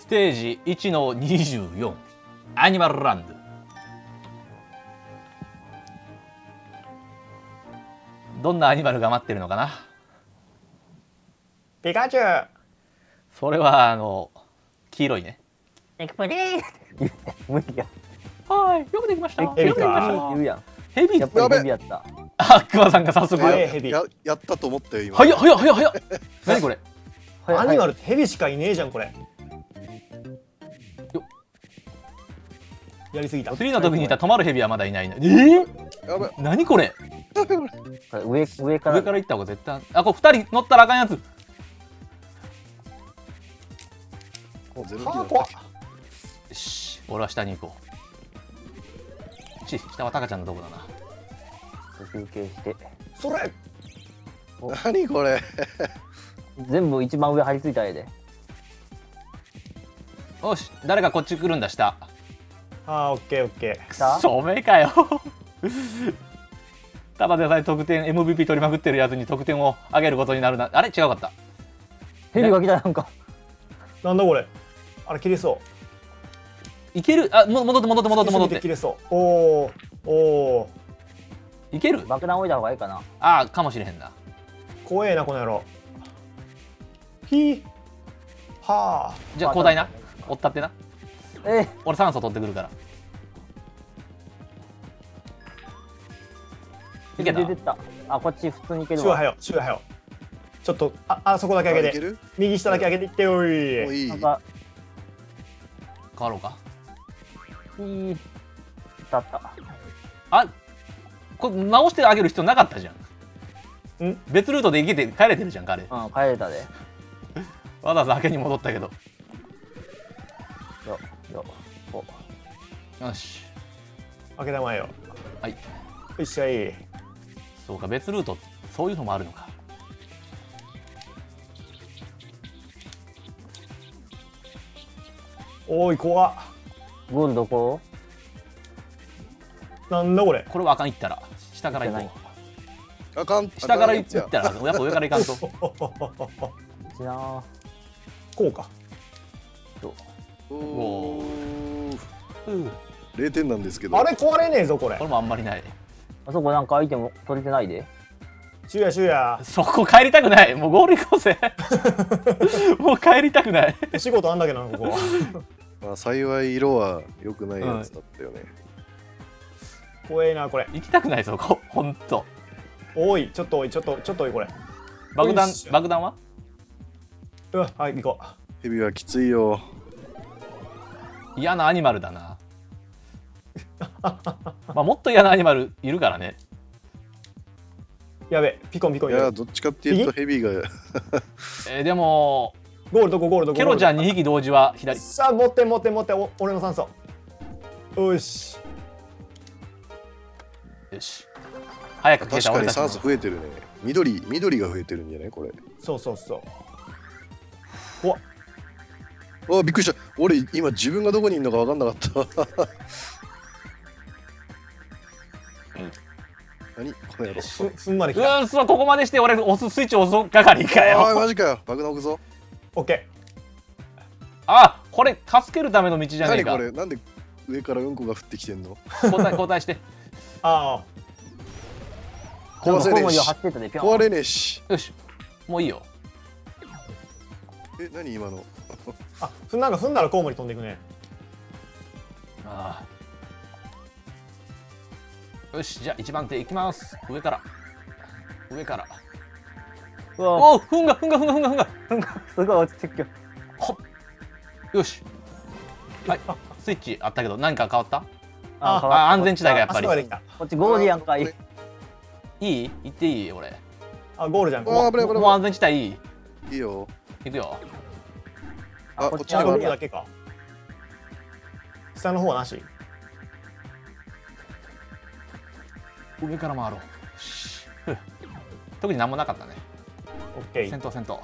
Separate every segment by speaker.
Speaker 1: ステージ1の24アニマルランド。どんなアニマルが待ってるのかな。
Speaker 2: ピカチュウ。
Speaker 1: それは黄色いね。
Speaker 3: エクプリー無理や。
Speaker 1: はい、よくできました。よくでき
Speaker 2: ヘビか
Speaker 1: ました
Speaker 3: 言うやん。
Speaker 1: ヘビ。
Speaker 3: やっぱりヘビやった。
Speaker 1: あ、クマさんが早速。
Speaker 2: 早いヘビ。
Speaker 4: やったと思ったよ今。
Speaker 1: 早っ早っ早っ早っ。何これ。
Speaker 2: アニマ
Speaker 3: ル。
Speaker 2: ルってヘビしかいねえじゃんこれ。
Speaker 1: よ
Speaker 2: やりすぎた。
Speaker 1: 3の時にいた止まるヘビはまだいないね。
Speaker 4: やべ。
Speaker 1: 何これ。
Speaker 3: 上から。
Speaker 1: 上から行った方が絶対。あ、これ2人乗ったらあかんやつ。
Speaker 4: もうゼロ
Speaker 2: はあ、
Speaker 4: キ
Speaker 2: 怖っ。
Speaker 1: よし、俺は下に行こう。下はタカちゃんのとこだな。
Speaker 3: 休憩して。
Speaker 2: それ。
Speaker 4: 何これ。
Speaker 3: 全部一番上張り付いたらええで。
Speaker 1: よし、誰かこっち来るんだ、下。
Speaker 2: あー、オッケーオッケー。
Speaker 1: くそめかよ。ただでさえ得点 MVP 取りまくってるやつに得点を上げることになるな。あれ違うかった。
Speaker 3: ヘビが来たなんか。
Speaker 2: なんだこれ。あれ切れそ
Speaker 1: いける。あ、戻って戻って
Speaker 2: う。
Speaker 1: 戻って戻っ
Speaker 2: 切
Speaker 1: て。
Speaker 2: れそう。おお。おお。
Speaker 1: いける。
Speaker 3: 爆弾置いた方がいいかな。
Speaker 1: ああ、かもしれへんな。
Speaker 2: 怖えなこの野郎。ひー。はあ。
Speaker 1: じゃあ交代な。追ったってな。
Speaker 3: え
Speaker 1: 俺酸素取ってくるから。いけた。
Speaker 3: 出てった。あ、こっち普通に行けるわ。
Speaker 2: シュワはよ。シュワはよ。ちょっとあそこだけ上げて。
Speaker 4: いける？
Speaker 2: 右下だけ上げていってお
Speaker 4: もう
Speaker 2: い。
Speaker 4: いい。
Speaker 3: なんか、
Speaker 1: 変わろうか。
Speaker 3: いい。立った。
Speaker 1: あ、これ直してあげる必要なかったじゃん。
Speaker 2: ん？
Speaker 1: 別ルートで行けて帰れてるじゃん、彼。
Speaker 3: うん、帰れたで。
Speaker 1: わざわざ開けに戻ったけど。
Speaker 3: よ、こ
Speaker 1: よし。
Speaker 2: 開けたまえよ。
Speaker 1: はい。
Speaker 2: よっしゃい。
Speaker 1: そうか、別ルート、そういうのもあるのか。
Speaker 2: おい怖っ。
Speaker 3: う。ゴールどこ？
Speaker 2: なんだこれ。
Speaker 1: これはあかん、行ったら。下から行こ
Speaker 4: あかん。
Speaker 1: う。下から行
Speaker 4: あかんやつや
Speaker 1: ったら、やっぱ上から行かんと。
Speaker 3: ちなー。
Speaker 2: こうか。
Speaker 4: おー
Speaker 1: うん
Speaker 4: 0点なんですけど。
Speaker 2: あれ壊れねえぞこれ
Speaker 1: こ。れもあんまりない。
Speaker 3: あそこなんかアイテム取れてないで。
Speaker 2: シュヤシュヤ。
Speaker 1: そこ帰りたくない。もうゴール行こうぜ。もう帰りたくない。
Speaker 2: お仕事あんだけどなここは。
Speaker 4: まあ幸い色は良くないやつだったよね。
Speaker 2: 怖えなこれ。
Speaker 1: 行きたくないそこ。ほんと。
Speaker 2: おいちょっとおいちょっとおいこれ。
Speaker 1: 爆弾
Speaker 2: よいしょ、
Speaker 1: 爆弾は
Speaker 2: うわはい行こ
Speaker 4: ヘビはきついよ。
Speaker 1: 嫌なアニマルだな。まあもっと嫌なアニマルいるからね。
Speaker 2: う。やべピコンピコンや
Speaker 4: いやどっちかっていうとヘビが
Speaker 1: でも
Speaker 2: ゴールどこゴールどこ。
Speaker 1: ケロちゃん2匹同時は左。
Speaker 2: さあ持って俺の酸素。よし。
Speaker 1: よし。早く消えた
Speaker 4: 確かに
Speaker 1: 俺たちの
Speaker 4: 酸素増えてるね。緑が増えてるんじゃないこれ。
Speaker 2: そうそうそう。うわ
Speaker 4: あびっくりした。俺今自分がどこにいるのか分かんなかった。何この野郎。
Speaker 2: すんまで来た。
Speaker 1: そうここまでして俺押すスイッチ押す係か
Speaker 4: おい
Speaker 1: よ。
Speaker 4: マジかよ。爆弾置くぞ。
Speaker 2: オッケ
Speaker 1: あ、これ助けるための道じゃねえか
Speaker 4: 何こ。れなんで上からうんこが降ってきてんの。
Speaker 1: 交代して。
Speaker 2: ー。あ
Speaker 3: コウモリを
Speaker 4: 壊れねえし
Speaker 3: 走ってたで、ぴょん。
Speaker 4: 壊れねえし。
Speaker 1: よし。もういいよ。
Speaker 4: え何今の。
Speaker 2: あ。なんか踏んだらコウモリ飛んでいくね。
Speaker 1: ああ。よし、じゃあ1番手いきます。上から。上から。
Speaker 3: うわ、
Speaker 1: おお、ふんが。
Speaker 3: すごい落ちてくよ。
Speaker 1: よし。はい。スイッチあったけど何か変わった？
Speaker 2: あ
Speaker 3: 変わった
Speaker 1: あ、安全地帯がやっぱり
Speaker 2: あそこま。で来た。
Speaker 3: こっちゴールやんかい。
Speaker 1: いい？行っていい？俺。
Speaker 2: あゴールじゃん。
Speaker 4: あ危ない危ない
Speaker 1: もう安全地帯いい？
Speaker 4: いいよ。
Speaker 1: 行くよ。
Speaker 4: あこっちに
Speaker 2: あゴー
Speaker 4: は
Speaker 2: ルだけか。下の方はなし。
Speaker 1: 上から回ろう。よし。ふう特に何もなかったね。
Speaker 2: オッケー。
Speaker 1: 先頭。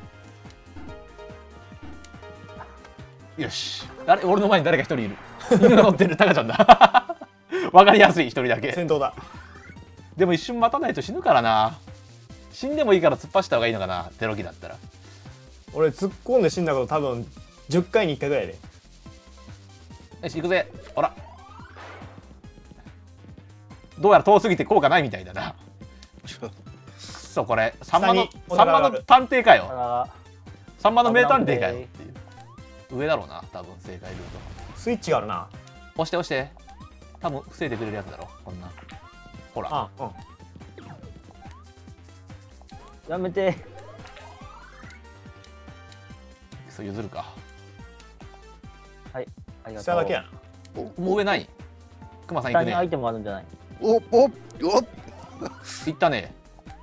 Speaker 1: よし。あれ、俺の前に誰か一人いる。犬が乗ってるタカちゃんだ。わかりやすい、一人だけ。
Speaker 2: 先頭だ。
Speaker 1: でも一瞬待たないと死ぬからな。死んでもいいから突っ走った方がいいのかな、テロ機だったら。
Speaker 2: 俺突っ込んで死んだこと多分 10回に1回ぐらいで。
Speaker 1: よし行くぜ。ほらどうやら遠すぎて効果ないみたいだな。くそこれサンマの探偵かよ。
Speaker 3: あ
Speaker 1: サンマの名探偵かよっていう。上だろうな多分正解ルート。
Speaker 2: スイッチがあるな。
Speaker 1: 押して押して。多分防いでくれるやつだろこんな。ほら。
Speaker 2: あ、うん。
Speaker 3: やめて。
Speaker 1: そう譲るか。
Speaker 3: はいありがとう。
Speaker 2: 下だけやな。
Speaker 1: もう上ないクマさん行くね。
Speaker 3: 下にアイテムあるんじゃない？
Speaker 4: お
Speaker 1: 行ったね。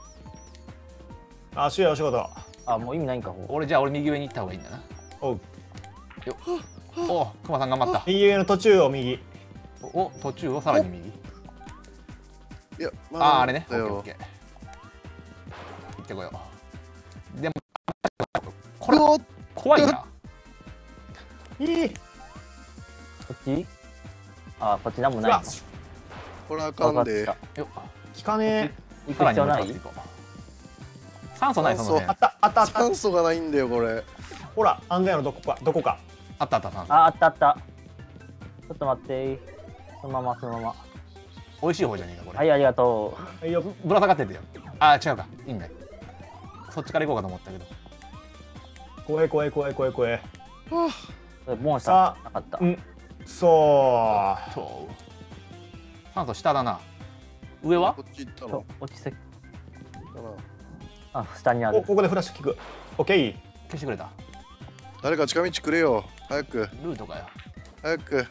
Speaker 2: あ、しようお仕事。
Speaker 3: あ、もう意味ないんか。
Speaker 1: 俺じゃあ俺右上に行った方がいいんだな。
Speaker 2: おう。
Speaker 1: よおクマさん頑張った。
Speaker 2: 右上の途中を右。
Speaker 1: お途中をさらに右。
Speaker 4: いや、
Speaker 1: あれね。オ
Speaker 4: だよ
Speaker 1: ッケーオッケー。行ってこよう。でもこれ怖いな。
Speaker 2: いい。
Speaker 3: こっち？あ、こっちなんもないの。
Speaker 4: これあかんで。
Speaker 1: よ
Speaker 2: 効かね
Speaker 3: 行く必要ない？
Speaker 1: 酸素ないその辺。
Speaker 2: あったあったあった。
Speaker 4: 酸素がないんだよこれ。
Speaker 2: ほら、安全のどこか。
Speaker 1: あったあった酸素。
Speaker 3: あ、あったあった。ちょっと待って。そのまま。
Speaker 1: 美味しい方じゃねえかこれ。
Speaker 3: はいありがと
Speaker 2: はいよ。
Speaker 1: ぶら下がっててよ。あ違うかいいんだよ。そっちから行こうかと思ったけど。
Speaker 2: 怖え。
Speaker 3: う。モンスターなかった。
Speaker 2: うん。そ
Speaker 1: 酸素下だな。上は
Speaker 4: こっち行った
Speaker 3: そう
Speaker 4: の。
Speaker 3: 落ちて。
Speaker 4: かな。
Speaker 3: あ、下にあ
Speaker 2: う。
Speaker 3: る。
Speaker 2: ここでフラッシュ効く。オッケー。
Speaker 1: 消してくれた。
Speaker 4: 誰か近道くれよ。早く
Speaker 1: ルートかよ。
Speaker 4: 早く。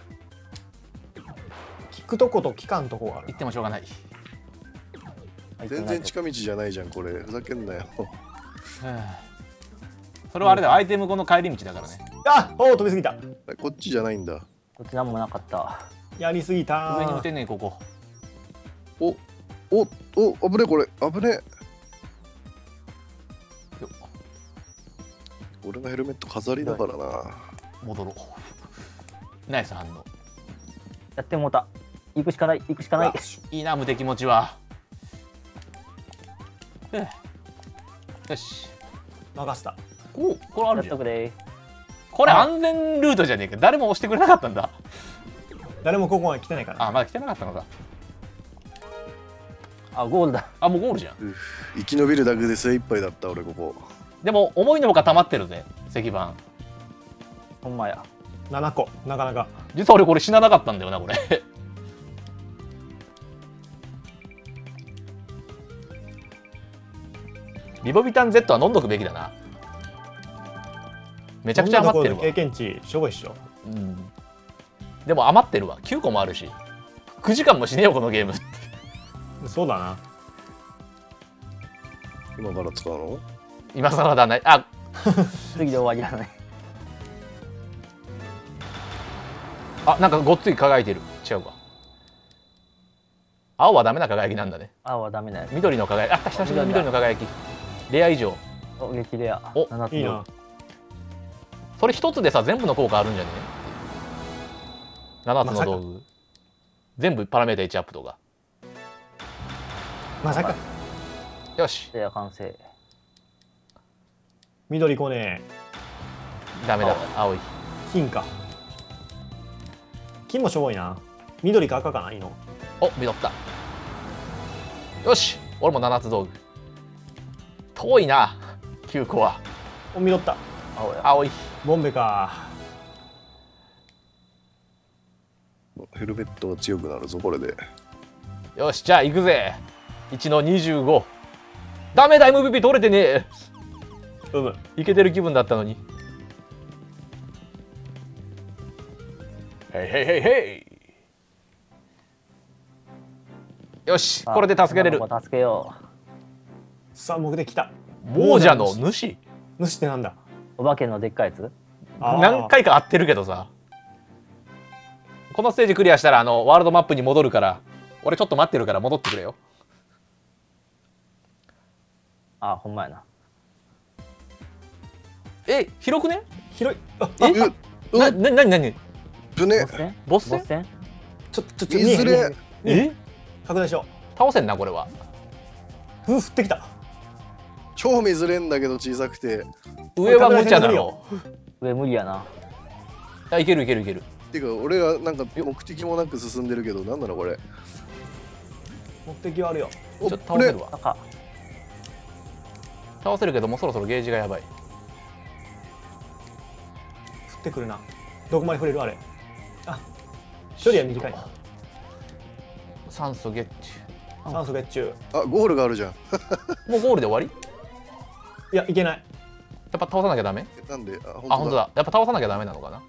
Speaker 2: 効くとこと効かんとこがある
Speaker 1: 行。ってもしょうがない。
Speaker 4: 全然近道じゃないじゃんこれ。ふざけんなよ。
Speaker 1: それはあれだよアイテム後の帰り道だからね。
Speaker 2: あ、おお飛びすぎた。
Speaker 4: こっちじゃないんだ。
Speaker 3: こっちなんもなかった。
Speaker 2: やりすぎた。
Speaker 1: 上に向いてんねここ。
Speaker 4: お危ねえこれ危ねえ。
Speaker 1: よ
Speaker 4: 俺のヘルメット飾りだからな。
Speaker 1: 戻ろう。ナイス反応。
Speaker 3: やってもうた。行くしかない。
Speaker 1: いいな無敵持ちは。よし。
Speaker 2: 任せた。
Speaker 1: おこれあ
Speaker 3: や
Speaker 1: るじゃん。
Speaker 3: っとくれ。
Speaker 1: これ安全ルートじゃねえか。誰も押してくれなかったんだ。
Speaker 2: 誰もここまで来てないから。
Speaker 1: あまだ来てなかったのか。
Speaker 3: あ、ゴールだ。
Speaker 1: あもうゴールじゃん。
Speaker 4: 生き延びるだけで精一杯だった俺ここ。
Speaker 1: でも思いのほか溜まってるぜ石板。
Speaker 3: ほんまや。
Speaker 2: 7個なかなか。
Speaker 1: 実は俺これ死ななかったんだよなこれ。リボビタン Z は飲んどくべきだな。めちゃくちゃ余ってるわ。
Speaker 2: 経験値しょぼいっしょ。
Speaker 1: うん、でも余ってるわ。9個もあるし9時間もしねえよこのゲーム。
Speaker 2: そうだな。
Speaker 4: 今から使うの？
Speaker 1: 今更だない。あ
Speaker 3: 次で終わりだね。
Speaker 1: あなんかごっつい輝いてる。違うか。青はダメな輝きなんだね。
Speaker 3: 青はダメだよ。
Speaker 1: 緑の輝き。あ久しぶりの緑の輝き。レア以上。
Speaker 3: お、激レア。
Speaker 1: お
Speaker 3: 7つ
Speaker 2: いいな。
Speaker 1: それ一つでさ全部の効果あるんじゃねえ7つの道具全部パラメータ1アップとか。
Speaker 2: まさか。
Speaker 1: よし
Speaker 3: レア完成。
Speaker 2: 緑来ね
Speaker 1: ダメだ青い。
Speaker 2: え。金か。金もしょぼいな。緑か赤かな、いいの。
Speaker 1: お緑った。よし俺も7つ道具。遠いな9個は。
Speaker 2: お、緑った。
Speaker 3: 青や。
Speaker 1: 青い。
Speaker 2: ボンベか。
Speaker 4: ヘルメットが強くなるぞこれで。
Speaker 1: よしじゃあ行くぜ。1の25。ダメだ MVP 取れてねえ。
Speaker 2: うむ。
Speaker 1: いけてる気分だったのに。へいへいへいへい。よしこれで助けれる。
Speaker 3: 助けよ
Speaker 2: さあ、目的来た。
Speaker 1: 亡者の主。
Speaker 2: 主ってなんだ。
Speaker 3: う。お化けのでっかいやつ。
Speaker 1: 何回か会ってるけどさ。このステージクリアしたらワールドマップに戻るから。俺ちょっと待ってるから戻ってくれよ。
Speaker 3: あ、ほんまやな。
Speaker 1: え広くね。
Speaker 2: 広い。あ、
Speaker 1: なぶね。
Speaker 3: ボス戦
Speaker 1: ボス戦
Speaker 3: ボス戦
Speaker 2: ちょ
Speaker 4: いずれ
Speaker 1: え
Speaker 2: 拡大しよ
Speaker 1: 倒せんなこれは。
Speaker 2: う。降ってきた。
Speaker 4: 超見づれんだけど小さくて。
Speaker 1: 上は無茶だろ。
Speaker 3: 上無理やな。
Speaker 1: あ、いけるいけるいける。
Speaker 4: てか俺がなんか目的もなく進んでるけど、なんなのこれ。
Speaker 2: 目的はあるよ。
Speaker 1: ちょっと倒せるわ。
Speaker 3: 赤。
Speaker 1: 倒せるけどもうそろそろゲージがやばい。
Speaker 2: 降ってくるな。どこまで触れるあれ。あ、距離は短いな。
Speaker 1: 酸素ゲッチ
Speaker 2: 酸素月中。
Speaker 4: あ、ゴールがあるじゃん。
Speaker 1: ュ。もうゴールで終わり？
Speaker 2: いや、いけない。
Speaker 1: やっぱ倒さなきゃダメ？
Speaker 4: なんで、あ、
Speaker 1: あ、本当だ。やっぱ倒さなきゃダメなのかな。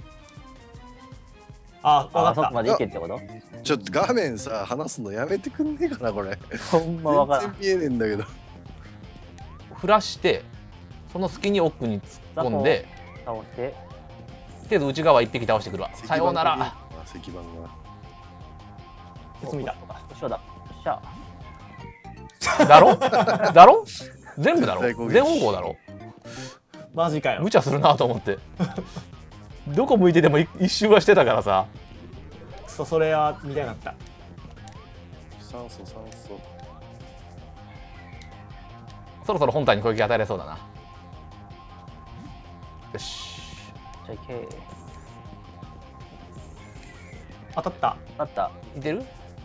Speaker 2: あ、
Speaker 3: あ、
Speaker 2: わかった。
Speaker 3: そこまで行けってこと？
Speaker 4: ちょっと画面さ、話すのやめてくんねえかな、これ。
Speaker 3: ほんまわからん。
Speaker 4: 全然見えねえんだけど。
Speaker 1: 振らしてその隙に奥に突っ込んで、
Speaker 3: 倒して。
Speaker 1: とりあえず内側一匹倒してくるわ。さようなら。
Speaker 4: あ、石板が。
Speaker 2: 鉄見た。
Speaker 3: 後ろだ。よっしゃ。
Speaker 1: だろだろ全部だろ
Speaker 4: 大攻撃
Speaker 1: 全方向だろ。
Speaker 2: マジかよ
Speaker 1: 無。茶するなと思ってどこ向いてても一周はしてたからさ。
Speaker 2: くそ、それは見たかった。
Speaker 4: 酸素、酸素。
Speaker 1: そろそろ本体に攻撃与えられそうだな。よし。
Speaker 3: じゃあいけ。
Speaker 2: 当たった。
Speaker 3: あった。
Speaker 1: いける？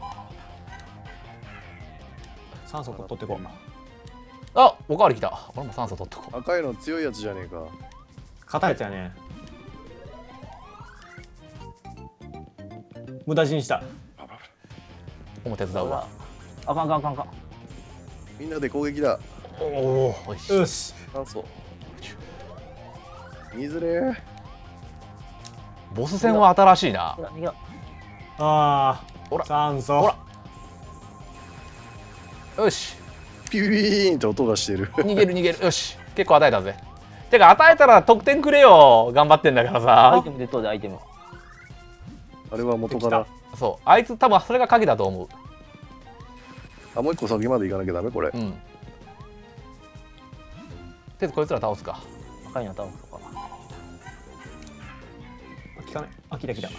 Speaker 2: 酸素取ってこう。
Speaker 1: あ、おかわりきた。俺も酸素取っとこう。
Speaker 4: 赤いの強いやつじゃねえか。
Speaker 2: 硬いやつやね。無駄死にした。
Speaker 1: もう手伝うわ。
Speaker 3: あかんあかんあかんあかん。
Speaker 4: みんなで攻撃だ。
Speaker 1: おお、おいしい。
Speaker 2: よし。
Speaker 4: 酸素。見づれー。
Speaker 1: ボス戦は新しいな
Speaker 3: ほ。ら逃げろ。
Speaker 2: あ
Speaker 1: ほら
Speaker 2: あ。酸素。
Speaker 1: ほら。よし。
Speaker 4: ピピピーンって音がしてる。
Speaker 1: 逃げる逃げる。よし。結構与えたぜ。てか与えたら得点くれよ。頑張ってんだからさ
Speaker 3: アイテ。ムでどうでアイテム。
Speaker 4: あれは元から。
Speaker 1: そう。あいつ多分それが鍵だと思う。
Speaker 4: あ、もう一個先まで行かなきゃダメこれ。
Speaker 1: うん。とりあえずこいつら倒すか。
Speaker 3: 赤いの倒すとか。
Speaker 2: 聞かない。あ、来た来た。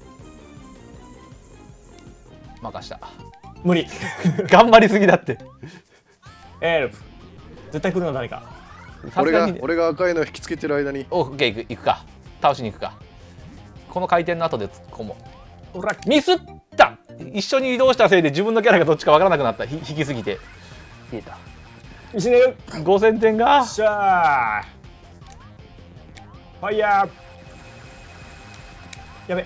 Speaker 1: 任した。
Speaker 2: 無理。
Speaker 1: 頑張りすぎだって。
Speaker 2: エルプ。絶対来るの誰か。
Speaker 4: 俺が赤いの引きつけてる間に。
Speaker 1: オッケー行くか。倒しに行くか。この回転の後で突っ込もう。
Speaker 2: ほら、
Speaker 1: ミスった。一緒に移動したせいで自分のキャラがどっちかわからなくなった。引きすぎて
Speaker 3: 消えた。
Speaker 2: 石寝る。
Speaker 1: 5000点が。
Speaker 2: しゃー。ファイヤー。やべ。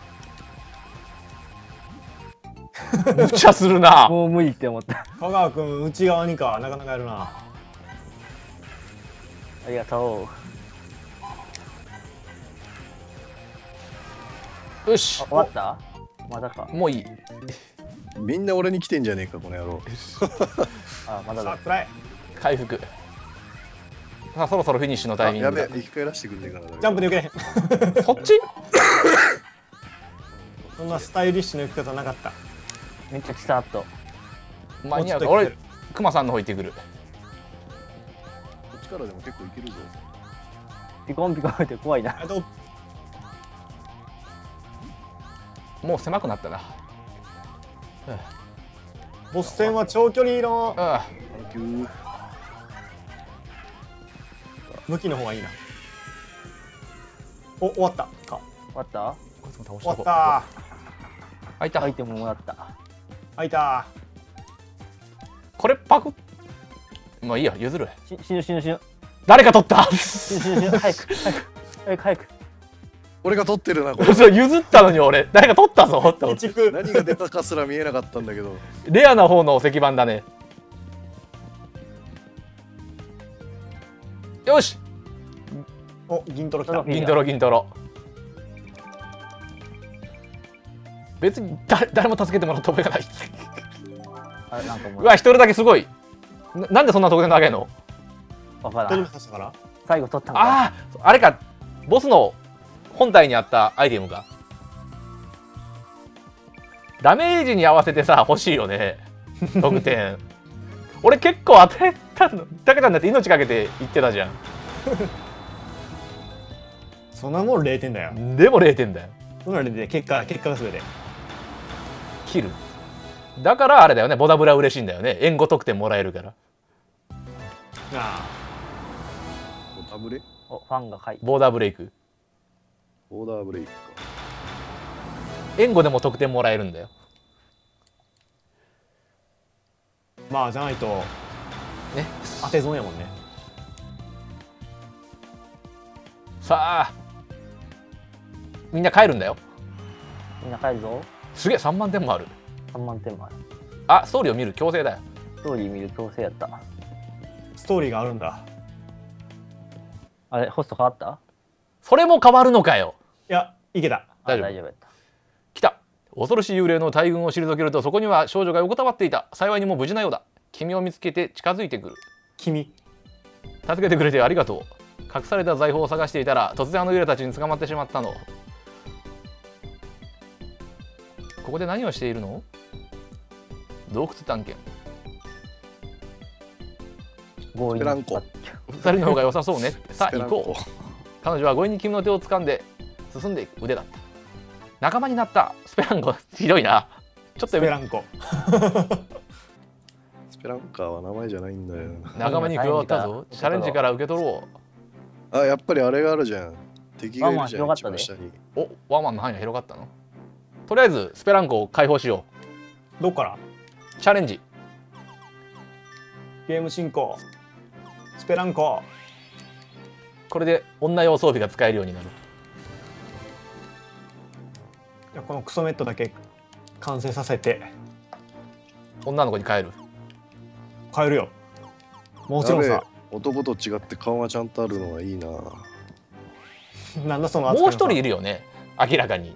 Speaker 1: 無茶するな。
Speaker 3: もう無理って思った。
Speaker 2: 香川くん、内側にか。なかなかやるな。
Speaker 3: ありがとう。
Speaker 1: よし
Speaker 3: あ、終わったまだか。
Speaker 1: もういい。
Speaker 4: みんな俺に来てんじゃねえかこの野郎。
Speaker 3: あ、まだだ。
Speaker 2: さあ、くらい。
Speaker 1: 回復。さあそろそろフィニッシュのタ
Speaker 4: あ、やべえ、
Speaker 1: イミングだ。
Speaker 4: 生き返らせてくんねえかな。
Speaker 2: ジャンプで受けへん。
Speaker 1: そっち？
Speaker 2: そんなスタイリッシュな行き方なかった。
Speaker 3: めっちゃチサッと。
Speaker 1: 間に合うか。俺
Speaker 2: もうちょっといける
Speaker 1: クマさんの方行ってくる。
Speaker 4: こっちからでも結構いけるぞ。
Speaker 3: ピコンピコンって怖いな。
Speaker 2: あと、
Speaker 1: もう狭くなったな。
Speaker 2: ボス戦は長距離の
Speaker 1: あ
Speaker 4: サンキュー。
Speaker 2: 向きの方がいいな。お、終わったか。
Speaker 3: 終わった
Speaker 1: こいつも倒し
Speaker 2: 終わ
Speaker 1: とこう。
Speaker 2: った
Speaker 1: 開いた
Speaker 3: アイ。テムもらった。
Speaker 2: 開いた
Speaker 1: これパク。まあいいや、譲る。
Speaker 3: 死ぬ死ぬ死ぬ。
Speaker 1: 誰か取った
Speaker 3: 死ぬ死ぬ死ぬ。早く早く早く早く。
Speaker 4: 俺が取ってるなこれ。
Speaker 1: そう譲ったのに俺誰か取ったぞって思って。
Speaker 2: 移築。
Speaker 4: 何が出たかすら見えなかったんだけど。
Speaker 1: レアな方の石板だね。よし
Speaker 2: お、銀トロ来た。
Speaker 1: 銀トロ銀トロ。別に誰も助けてもらった覚えがない。
Speaker 3: あれなんかも
Speaker 1: うわ、一人だけすごい。なんでそんな得点投げんの？
Speaker 2: どれ
Speaker 3: わからん。
Speaker 2: も刺したから。
Speaker 3: 最後取ったんか。
Speaker 1: ああ、あれか。ボスの本体にあったアイテムか。ダメージに合わせてさ、欲しいよね。得点。俺結構与えたの。たけちゃんだって命かけて言ってたじゃ
Speaker 2: そんなもん0点だよ。
Speaker 1: ん。でも0点だよ。
Speaker 2: そんな0点で結果が全て。
Speaker 1: 切る。だからあれだよね。ボダブラ嬉しいんだよね。援護得点もらえるから。
Speaker 2: あ
Speaker 4: タブレ。
Speaker 3: お、ファンが書いて。
Speaker 1: ボーダーブレイク。
Speaker 4: オーダーブレイクか。
Speaker 1: 援護でも得点もらえるんだよ。
Speaker 2: まあじゃないと
Speaker 1: ね。
Speaker 2: 当て損やもんね。
Speaker 1: さあみんな帰るんだよ。
Speaker 3: みんな帰るぞ。
Speaker 1: すげえ3万点もある。
Speaker 3: 3万点もある。
Speaker 1: あ、ストーリーを見る強制だよ。
Speaker 3: ストーリー見る強制やった。
Speaker 2: ストーリーがあるんだ。
Speaker 3: あれ、ホスト変わった？
Speaker 1: それも変わるのかよ。
Speaker 2: いや、いけた。
Speaker 3: あ、
Speaker 1: 大丈夫
Speaker 3: 大丈夫やった。
Speaker 1: 来た。恐ろしい幽霊の大群を退けると、そこには少女が横たわっていた。幸いにも無事なようだ。君を見つけて近づいてくる。
Speaker 2: 君。
Speaker 1: 助けてくれてありがとう。隠された財宝を探していたら突然あの幽霊たちに捕まってしまったの。ここで何をしているの？洞窟探検。
Speaker 3: 強引
Speaker 4: ペランコ。
Speaker 1: 二人の方が良さそうね。さあ行こう。
Speaker 4: う。
Speaker 1: 彼女は強引に君の手を掴んで進んでいく腕だった。仲間になったスペランコ。ひどいな。ちょっと
Speaker 2: スペランコ。
Speaker 4: スペランカーは名前じゃないんだよ。
Speaker 1: 仲間に加わったぞ。チャレンジから受け取ろう。
Speaker 4: あ、やっぱりあれがあるじゃん。敵がいるじゃん。
Speaker 3: まあまあ広がったね
Speaker 4: 一番下に。
Speaker 1: お、ワンマンの範囲が広がったの？とりあえずスペランコを解放しよ
Speaker 2: どっから？
Speaker 1: う。チャレンジ。
Speaker 2: ゲーム進行。スペランコ。
Speaker 1: これで女用装備が使えるようになる。
Speaker 2: いやこのクソメットだけ完成させて
Speaker 1: 女の子に変える。
Speaker 2: 変えるよ。もちろんさ。
Speaker 4: 男と違って顔がちゃんとあるのはいいな。
Speaker 2: なんだその扱いのさ
Speaker 1: もう一人いるよね。明らかに。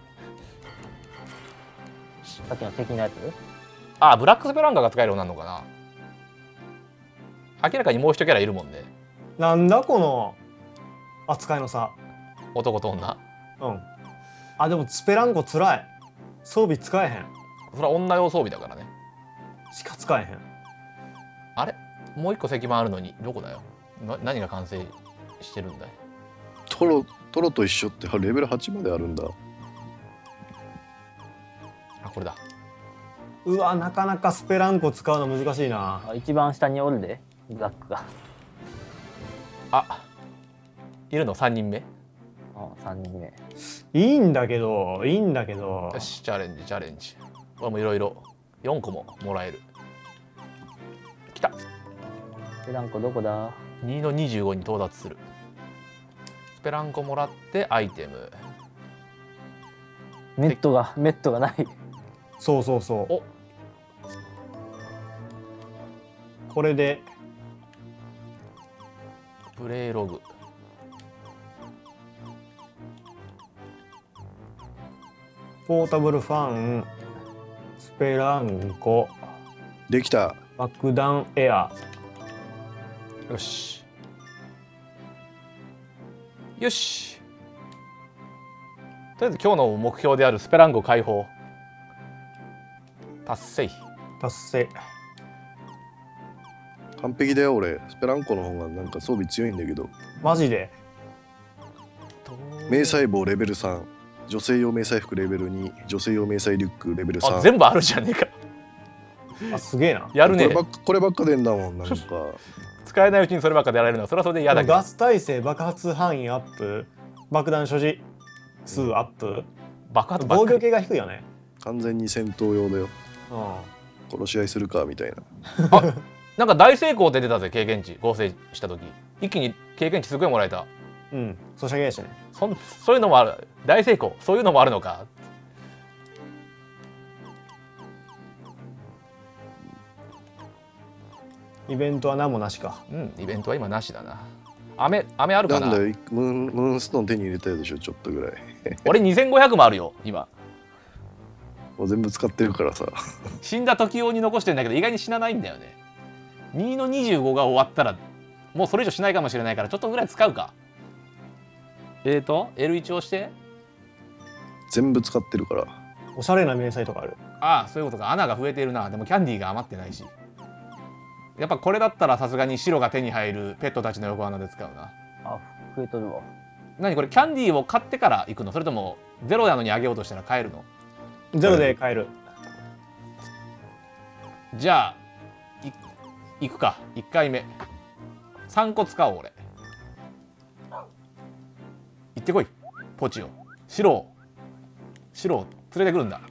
Speaker 3: さっきの敵のやつ？
Speaker 1: あ、ブラックスペランカが使えるようになるのかな。明らかにもう一キャラいるもんね。
Speaker 2: なんだこの扱いのさ。
Speaker 1: 男と女。
Speaker 2: うん。あ、でもスペランコつらい。装備使えへん。
Speaker 1: それは女用装備だからね。
Speaker 2: しか使えへん。
Speaker 1: あれ、もう一個石板あるのにどこだよ。何が完成してるんだい。
Speaker 4: トロと一緒ってレベル8まであるんだ。
Speaker 1: あ、これだ。
Speaker 2: うわ、なかなかスペランコ使うの難しいな。
Speaker 3: あ、一番下におるで、ブラックが。
Speaker 1: あ、いるの3人目。
Speaker 3: あ、3人目。
Speaker 2: いいんだけど、いいんだけど。
Speaker 1: よし、チャレンジチャレンジ。これもいろいろ4個ももらえる。来た。
Speaker 3: スペランコどこだ？
Speaker 1: 2の25に到達する。スペランコもらってアイテム。
Speaker 3: メットがない。
Speaker 2: そうそうそう。
Speaker 1: お、
Speaker 2: これで
Speaker 1: プレイログ。
Speaker 2: ポータブルファン、スペランコ、
Speaker 4: できた。
Speaker 2: 爆弾エア。
Speaker 1: よし。よし。とりあえず今日の目標であるスペランコ解放達成。
Speaker 2: 達成。
Speaker 4: 完璧だよ俺。スペランコの方がなんか装備強いんだけど。
Speaker 2: マジで。
Speaker 4: 迷彩棒レベル3。女性用迷彩服レベル2。女性用迷彩リュックレベル3。
Speaker 1: あ、全部あるじゃねえか。
Speaker 2: あ、すげえな。
Speaker 1: やるね。
Speaker 4: こればっかでんだもん。なんか
Speaker 1: 使えないうちにそればっかでやられるのはそれはそれで嫌だけど。
Speaker 2: ガス耐性、爆発範囲アップ、爆弾所持数アップ、
Speaker 1: 爆発ばっかり。
Speaker 2: 防御系が低いよね。
Speaker 4: 完全に戦闘用だよ。
Speaker 2: う
Speaker 4: 殺し合いするかみたいな。
Speaker 1: なんか大成功って出たぜ、経験値合成した時。一気に経験値すごいもらえた。
Speaker 2: ん。うん。ソシャゲーション。
Speaker 1: そういうのもある。大成功、そういうのもあるのか。
Speaker 2: イベントは何もなしか。
Speaker 1: うん、イベントは今なしだな。雨あるかな。
Speaker 4: なんだよ、ムーンストーン手に入れたでしょ、ちょっとぐらい。
Speaker 1: 俺2500もあるよ今。
Speaker 4: もう全部使ってるからさ。
Speaker 1: 死んだ時用に残してるんだけど意外に死なないんだよね。2の25が終わったらもうそれ以上しないかもしれないからちょっとぐらい使うか。L1 を押して。
Speaker 4: 全部使ってるから。
Speaker 2: おしゃれな迷彩とかある。
Speaker 1: ああ、そういうことか。穴が増えているな。でもキャンディーが余ってないし。やっぱこれだったらさすがに白が手に入るペットたちの横穴で使うな。
Speaker 3: あ、増えとるわ。
Speaker 1: 何これ、キャンディーを買ってから行くの？それともゼロなのにあげようとしたら買えるの？
Speaker 2: ゼロで買える。
Speaker 1: じゃあ行くか。1回目3個使おう俺。行ってこいポチを。 白を連れてくるんだ。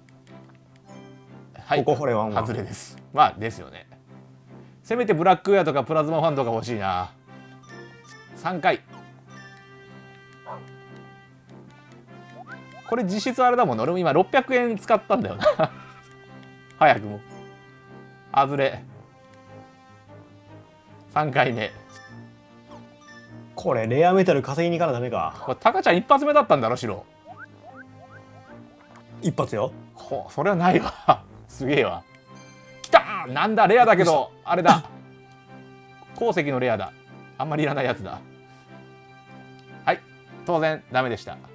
Speaker 1: はい、
Speaker 2: ここ掘れワンワン
Speaker 1: 外れです。まあですよね。せめてブラックウェアとかプラズマファンとか欲しいな。3回。これ実質あれだもんね。俺も今600円使ったんだよな。早くも外れ。3回目。
Speaker 2: これレアメタル稼ぎに行かなダメか。
Speaker 1: これタカちゃん一発目だったんだろ白。
Speaker 2: 一発よ。
Speaker 1: ほそれはないわ。すげえわ。きたー。なんだレアだけどあれだ。鉱石のレアだ。あんまりいらないやつだ。はい当然ダメでした。